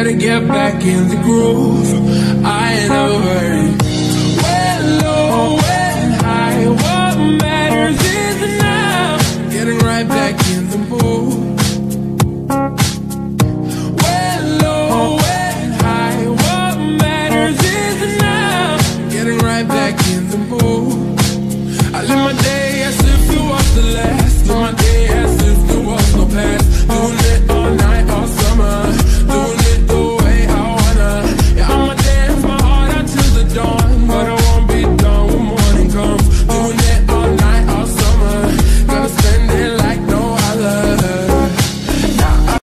gotta get back in the groove. I ain't never worried. When low, when high, what matters is the now. Getting right back in the mood.